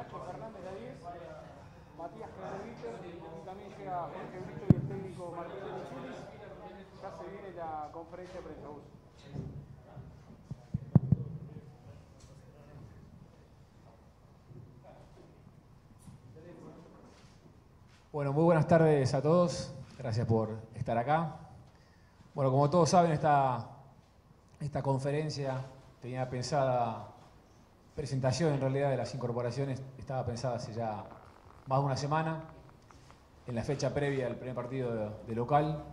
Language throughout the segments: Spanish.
Nacho Fernández de 10, Matías Clarevites y también llega Jorge Brito y el técnico Martín de Michelis. Ya se viene la conferencia de prensa. Bueno, muy buenas tardes a todos. Gracias por estar acá. Bueno, como todos saben, esta conferencia tenía pensada, presentación en realidad de las incorporaciones, estaba pensada hace ya más de una semana, en la fecha previa al primer partido de local.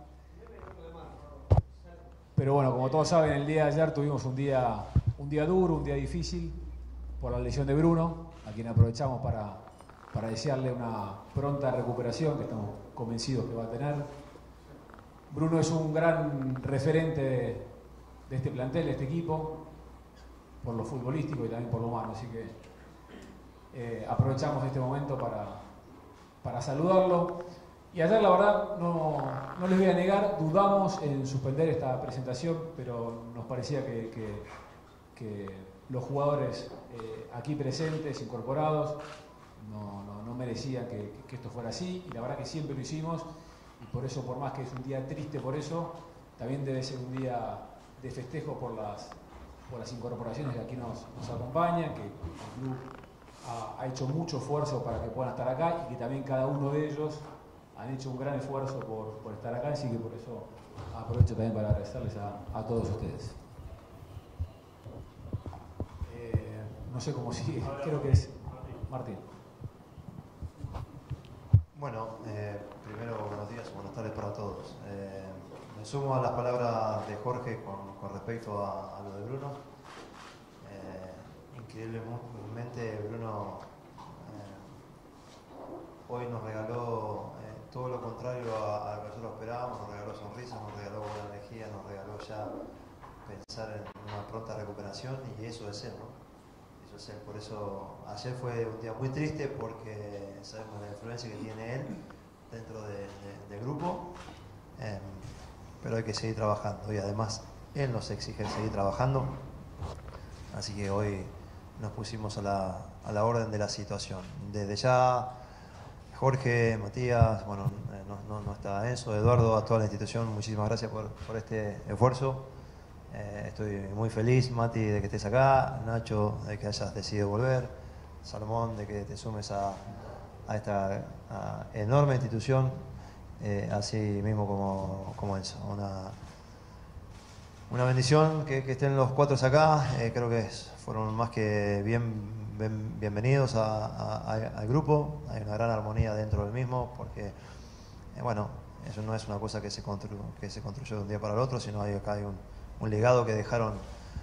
Pero bueno, como todos saben, el día de ayer tuvimos un día duro, un día difícil, por la lesión de Bruno, a quien aprovechamos para desearle una pronta recuperación, que estamos convencidos que va a tener. Bruno es un gran referente de este plantel, de este equipo, por lo futbolístico y también por lo humano, así que aprovechamos este momento para saludarlo. Y ayer, la verdad, no les voy a negar, dudamos en suspender esta presentación, pero nos parecía que los jugadores aquí presentes, incorporados, no merecían que esto fuera así, y la verdad que siempre lo hicimos, y por eso, por más que es un día triste por eso, también debe ser un día de festejo por las incorporaciones que aquí nos acompañan, que el club ha hecho mucho esfuerzo para que puedan estar acá, y que también cada uno de ellos han hecho un gran esfuerzo por estar acá, así que por eso aprovecho también para agradecerles a todos ustedes. No sé cómo sigue, creo que es Martín. Bueno, primero buenos días o buenas tardes para todos. Me sumo a las palabras de Jorge con respecto a lo de Bruno. Increíblemente Bruno hoy nos regaló todo lo contrario a lo que nosotros esperábamos, nos regaló sonrisas, nos regaló buena energía, nos regaló ya pensar en una pronta recuperación, y eso es él, ¿no? Por eso ayer fue un día muy triste, porque sabemos la influencia que tiene él dentro del grupo, pero hay que seguir trabajando, y además él nos exige seguir trabajando, así que hoy nos pusimos a la orden de la situación. Desde ya, Jorge, Matías, bueno, no está Enzo, Eduardo, a toda la institución, muchísimas gracias por este esfuerzo. Estoy muy feliz, Mati, de que estés acá, Nacho, de que hayas decidido volver, Salomón, de que te sumes a esta enorme institución, así mismo como Enzo. Una bendición que estén los cuatro acá, creo que fueron más que bienvenidos al grupo. Hay una gran armonía dentro del mismo, porque bueno, eso no es una cosa que se construyó de un día para el otro, sino acá hay un legado que dejaron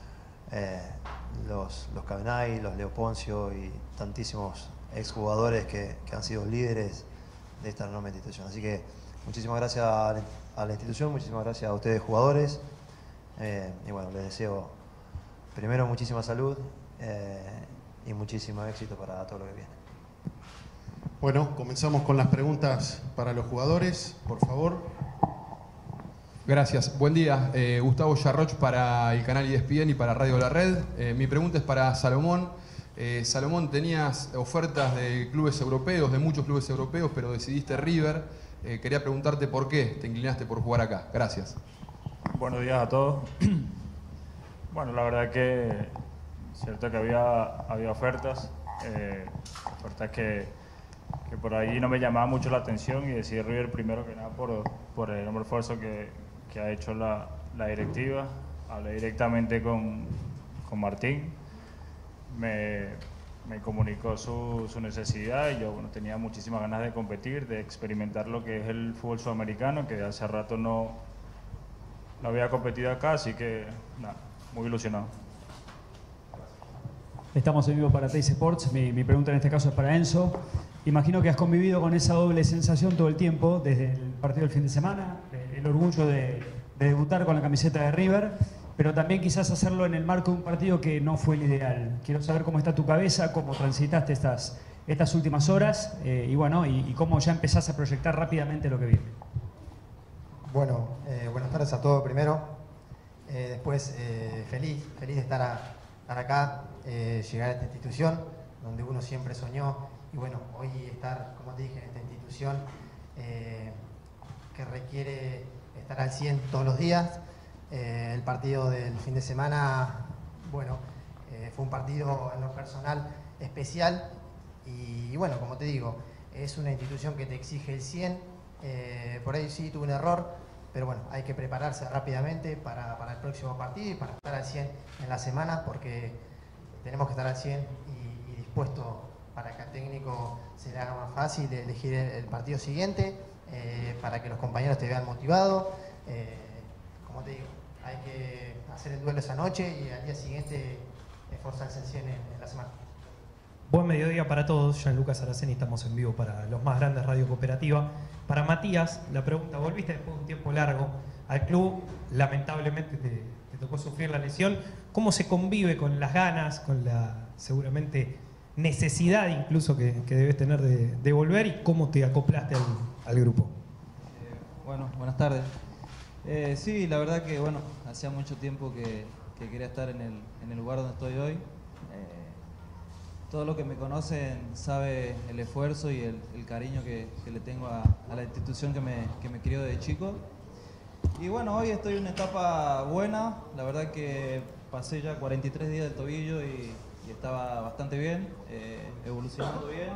los Cabenay, los Leoponcio y tantísimos exjugadores que han sido líderes de esta enorme institución. Así que muchísimas gracias a la institución, muchísimas gracias a ustedes, jugadores, y bueno, les deseo primero muchísima salud y muchísimo éxito para todo lo que viene. Bueno, comenzamos con las preguntas para los jugadores, por favor. Gracias. Buen día. Gustavo Yarroch para el canal ESPN y para Radio La Red. Mi pregunta es para Salomón. Salomón, tenías ofertas de clubes europeos, de muchos clubes europeos, pero decidiste River. Quería preguntarte por qué te inclinaste por jugar acá. Gracias. Buenos días a todos. Bueno, la verdad que es cierto que había ofertas, ofertas que por ahí no me llamaban mucho la atención, y decidí River primero que nada por el enorme esfuerzo que ha hecho la directiva. Hablé directamente con Martín, me comunicó su necesidad, y yo tenía muchísimas ganas de competir, de experimentar lo que es el fútbol sudamericano, que de hace rato no había competido acá, así que nada, muy ilusionado. Estamos en vivo para Teis Sports. Mi pregunta en este caso es para Enzo. Imagino que has convivido con esa doble sensación todo el tiempo, desde el partido del fin de semana, el orgullo de debutar con la camiseta de River, pero también quizás hacerlo en el marco de un partido que no fue el ideal. Quiero saber cómo está tu cabeza, cómo transitaste estas últimas horas, y bueno, y cómo ya empezás a proyectar rápidamente lo que viene. Bueno, buenas tardes a todos primero. Después, feliz de estar acá, llegar a esta institución. donde uno siempre soñó. Y bueno, hoy estar, como te dije, en esta institución que requiere estar al 100 todos los días. El partido del fin de semana, bueno, fue un partido en lo personal especial y bueno, como te digo, es una institución que te exige el 100, por ahí sí tuve un error, pero bueno, hay que prepararse rápidamente para el próximo partido y para estar al 100 en la semana, porque tenemos que estar al 100 y dispuesto para que al técnico se le haga más fácil elegir el partido siguiente, para que los compañeros te vean motivado. Como te digo, hay que hacer el duelo esa noche y al día siguiente esforzarse al 100 en la semana. Buen mediodía para todos, Gianluca Saraceni, estamos en vivo para Los Más Grandes Radio Cooperativa. Para Matías, la pregunta, volviste después de un tiempo largo al club, lamentablemente te tocó sufrir la lesión. ¿Cómo se convive con las ganas, con la seguramente necesidad incluso que debes tener de volver, y cómo te acoplaste al grupo? Bueno, buenas tardes. Sí, la verdad que bueno, hacía mucho tiempo que quería estar en el lugar donde estoy hoy. Todo lo que me conocen sabe el esfuerzo y el cariño que le tengo a la institución que me crió desde chico. Y bueno, hoy estoy en una etapa buena. La verdad que pasé ya 43 días del tobillo y estaba bastante bien, evolucionando bien.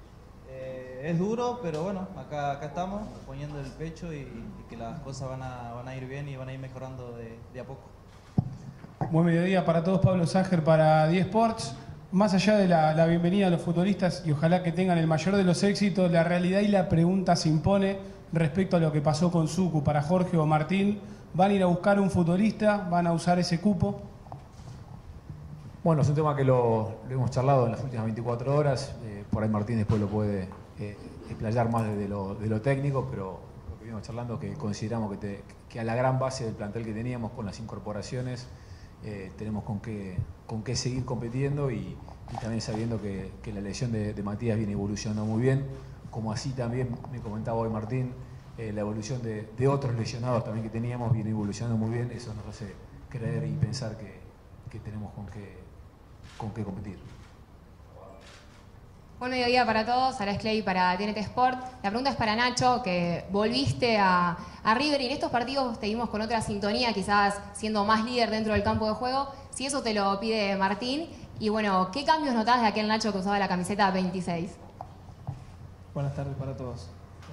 Es duro, pero bueno, acá estamos poniendo el pecho y que las cosas van a ir bien y van a ir mejorando de a poco. Buen mediodía para todos, Pablo Ságer para 10 Sports. Más allá de la bienvenida a los futbolistas y ojalá que tengan el mayor de los éxitos, la realidad y la pregunta se impone respecto a lo que pasó con Sucu. Para Jorge o Martín, ¿van a ir a buscar un futbolista? ¿Van a usar ese cupo? Bueno, es un tema que lo hemos charlado en las últimas 24 horas. Por ahí Martín después lo puede explayar más de lo técnico, pero lo que venimos charlando es que consideramos que a la gran base del plantel que teníamos con las incorporaciones tenemos con qué seguir compitiendo y también sabiendo que la lesión de Matías viene evolucionando muy bien, como así también me comentaba hoy Martín, la evolución de otros lesionados también que teníamos viene evolucionando muy bien. Eso nos hace creer y pensar que tenemos con qué competir. Buen mediodía para todos, Alex Clay para TNT Sport. La pregunta es para Nacho, que volviste a River y en estos partidos te vimos con otra sintonía, quizás siendo más líder dentro del campo de juego. Si eso te lo pide Martín. Y bueno, ¿qué cambios notás de aquel Nacho que usaba la camiseta 26? Buenas tardes para todos.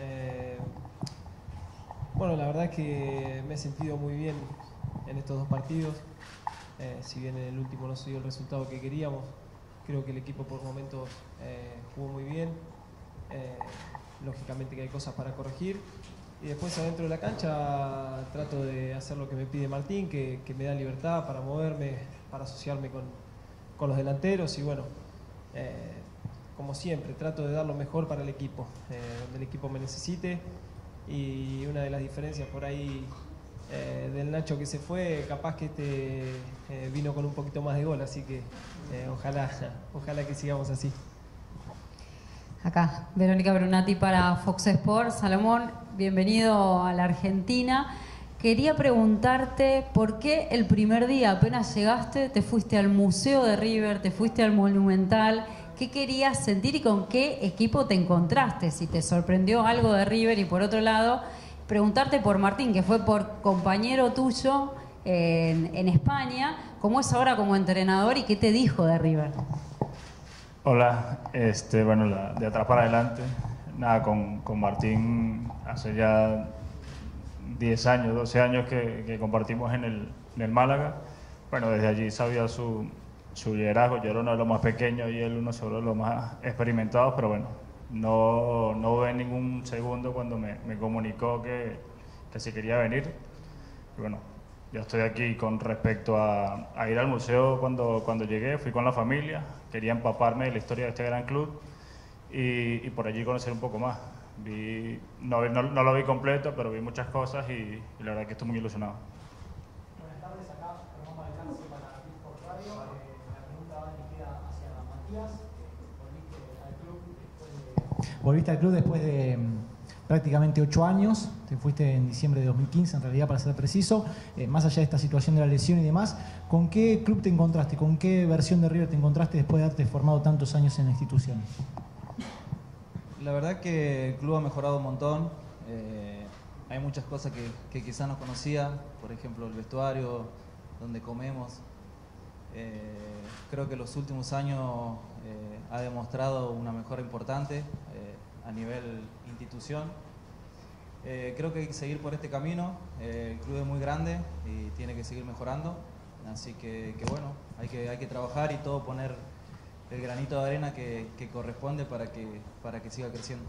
Bueno, la verdad es que me he sentido muy bien en estos dos partidos. Si bien en el último no se dio el resultado que queríamos, creo que el equipo por momentos jugó muy bien. Lógicamente que hay cosas para corregir. Y después adentro de la cancha trato de hacer lo que me pide Martín, que me da libertad para moverme, para asociarme con los delanteros. Y bueno, como siempre, trato de dar lo mejor para el equipo, donde el equipo me necesite. Y una de las diferencias por ahí del Nacho que se fue, capaz que vino con un poquito más de gol, así que ojalá que sigamos así. Acá, Verónica Brunati para Fox Sports. Salomón, bienvenido a la Argentina. Quería preguntarte por qué el primer día apenas llegaste te fuiste al Museo de River, te fuiste al Monumental. ¿Qué querías sentir y con qué equipo te encontraste? Si te sorprendió algo de River. Y por otro lado, preguntarte por Martín, que fue por compañero tuyo en España. ¿Cómo es ahora como entrenador y qué te dijo de River? Hola, bueno, de atrás para adelante, nada, con Martín hace ya 10 años, 12 años que compartimos en el Málaga. Bueno, desde allí sabía su liderazgo. Yo era uno de los más pequeños y él uno de los más experimentados, pero bueno, no dudé en ningún segundo cuando me comunicó que se quería venir. Y bueno, yo estoy aquí con respecto a ir al museo. Cuando llegué fui con la familia, quería empaparme de la historia de este gran club y por allí conocer un poco más. No lo vi completo, pero vi muchas cosas y la verdad que estoy muy ilusionado. Buenas tardes, acá Fernando Alcance para Discord Radio. La pregunta va dirigida hacia Matías. Volviste al club después prácticamente 8 años, te fuiste en diciembre de 2015 en realidad para ser preciso, más allá de esta situación de la lesión y demás, ¿con qué club te encontraste? ¿Con qué versión de River te encontraste después de haberte formado tantos años en la institución? La verdad que el club ha mejorado un montón, hay muchas cosas que quizás no conocía, por ejemplo el vestuario, donde comemos. Creo que los últimos años ha demostrado una mejora importante a nivel institución. Creo que hay que seguir por este camino. El club es muy grande y tiene que seguir mejorando. Así que bueno, hay que trabajar y todo poner el granito de arena que corresponde para que siga creciendo.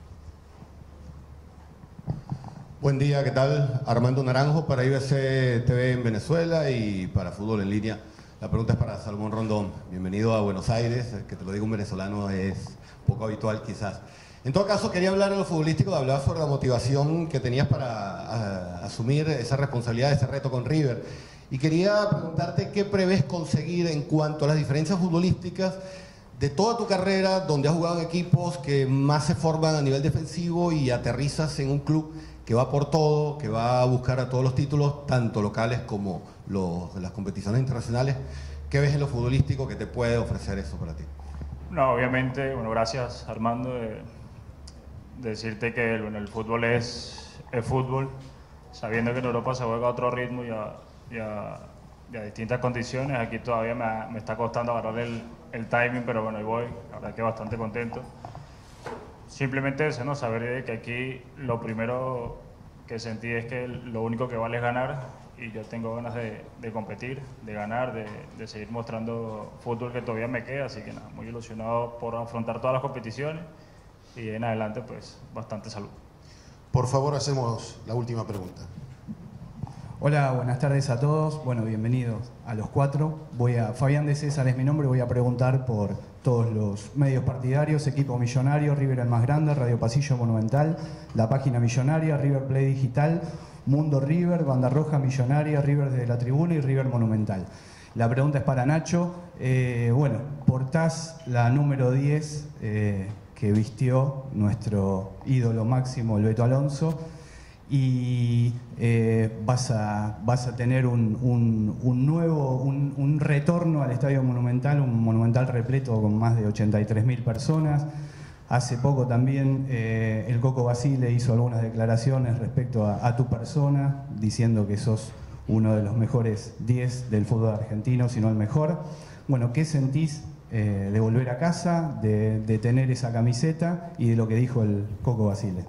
Buen día, ¿qué tal? Armando Naranjo para IBC TV en Venezuela y para Fútbol en Línea. La pregunta es para Salomón Rondón. Bienvenido a Buenos Aires, que te lo diga un venezolano es poco habitual quizás. En todo caso, quería hablar en lo futbolístico, hablar sobre la motivación que tenías para asumir esa responsabilidad, ese reto con River. Y quería preguntarte qué prevés conseguir en cuanto a las diferencias futbolísticas de toda tu carrera, donde has jugado en equipos que más se forman a nivel defensivo y aterrizas en un club que va por todo, que va a buscar a todos los títulos, tanto locales como las competiciones internacionales. ¿Qué ves en lo futbolístico que te puede ofrecer eso para ti? No, obviamente, bueno, gracias Armando, decirte que el fútbol es fútbol, sabiendo que en Europa se juega a otro ritmo y a distintas condiciones. Aquí todavía me está costando agarrar el timing, pero bueno, ahí voy, la verdad que bastante contento. Simplemente eso, ¿no? Saber que aquí lo primero que sentí es que lo único que vale es ganar, y yo tengo ganas de competir, de ganar, de seguir mostrando fútbol que todavía me queda, así que nada, muy ilusionado por afrontar todas las competiciones y en adelante pues bastante salud. Por favor, hacemos la última pregunta. Hola, buenas tardes a todos. Bueno, bienvenidos a los cuatro. Fabián de César es mi nombre, voy a preguntar por todos los medios partidarios, Equipo Millonario, River el más grande, Radio Pasillo Monumental, la página Millonaria, River Play Digital, Mundo River, Banda Roja Millonaria, River desde la Tribuna y River Monumental. La pregunta es para Nacho. Bueno, portás la número 10 que vistió nuestro ídolo máximo, el Beto Alonso, y vas a tener un retorno al Estadio Monumental, un Monumental repleto con más de 83.000 personas. Hace poco también el Coco Basile hizo algunas declaraciones respecto a tu persona, diciendo que sos uno de los mejores 10 del fútbol argentino, si no el mejor. Bueno, ¿qué sentís de volver a casa, de tener esa camiseta y de lo que dijo el Coco Basile?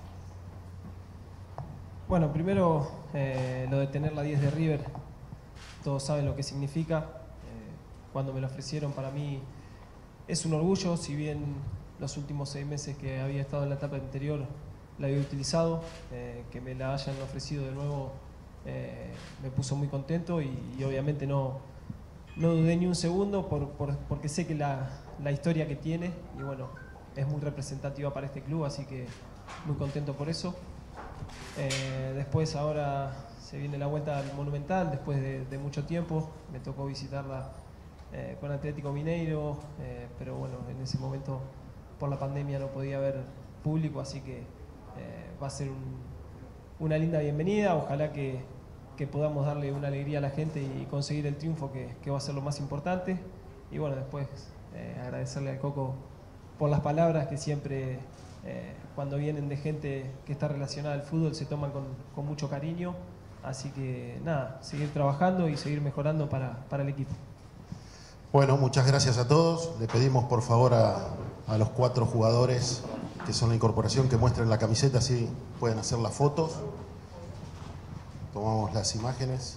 Bueno, primero lo de tener la 10 de River, todos saben lo que significa. Cuando me lo ofrecieron, para mí es un orgullo, si bien los últimos 6 meses que había estado en la etapa anterior la había utilizado, que me la hayan ofrecido de nuevo me puso muy contento y obviamente no dudé ni un segundo porque sé que la historia que tiene, y bueno, es muy representativa para este club, así que muy contento por eso. Después ahora se viene la vuelta al Monumental, después de mucho tiempo, me tocó visitarla con Atlético Mineiro, pero bueno, en ese momento por la pandemia no podía haber público, así que va a ser una linda bienvenida. Ojalá que podamos darle una alegría a la gente y conseguir el triunfo, que va a ser lo más importante. Y bueno, después agradecerle al Coco por las palabras que siempre, cuando vienen de gente que está relacionada al fútbol, se toman con mucho cariño. Así que nada, seguir trabajando y seguir mejorando para el equipo. Bueno, muchas gracias a todos. Le pedimos por favor a los 4 jugadores que son la incorporación que muestren la camiseta, así pueden hacer las fotos. Tomamos las imágenes.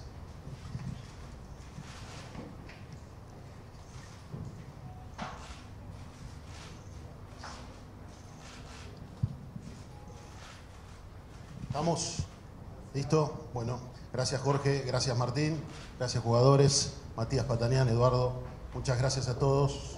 ¿Estamos? ¿Listo? Bueno, gracias Jorge, gracias Martín, gracias jugadores, Matías Patanián, Eduardo, muchas gracias a todos.